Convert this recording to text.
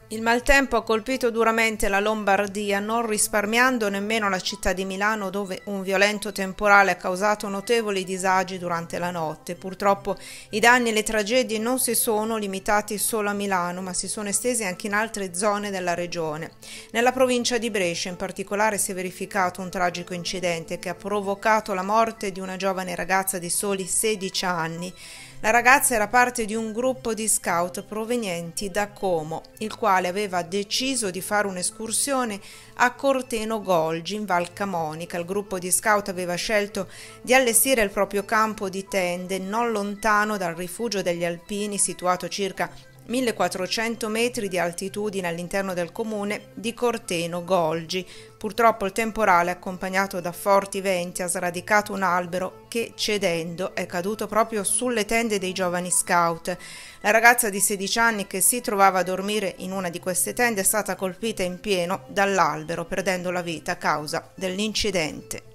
Il maltempo ha colpito duramente la Lombardia, non risparmiando nemmeno la città di Milano, dove un violento temporale ha causato notevoli disagi durante la notte. Purtroppo i danni e le tragedie non si sono limitati solo a Milano, ma si sono estesi anche in altre zone della regione. Nella provincia di Brescia, in particolare, si è verificato un tragico incidente che ha provocato la morte di una giovane ragazza di soli 16 anni. La ragazza era parte di un gruppo di scout provenienti da Como, il quale aveva deciso di fare un'escursione a Corteno Golgi, in Val Camonica. Il gruppo di scout aveva scelto di allestire il proprio campo di tende non lontano dal rifugio degli alpini, situato circa 1400 metri di altitudine all'interno del comune di Corteno Golgi. Purtroppo il temporale, accompagnato da forti venti, ha sradicato un albero che, cedendo, è caduto proprio sulle tende dei giovani scout. La ragazza di 16 anni, che si trovava a dormire in una di queste tende, è stata colpita in pieno dall'albero, perdendo la vita a causa dell'incidente.